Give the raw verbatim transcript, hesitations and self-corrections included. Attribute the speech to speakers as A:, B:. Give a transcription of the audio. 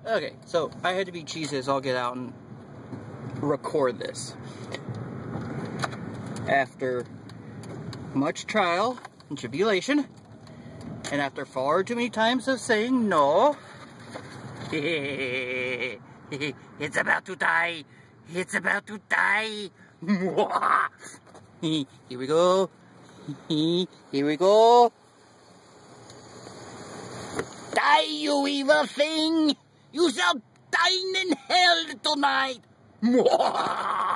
A: Okay, so I had to be cheesy as I'll get out and record this. After much trial and tribulation, and after far too many times of saying no, it's about to die. It's about to die. Here we go. Here we go. Die, you evil thing! You shall dine in hell tonight!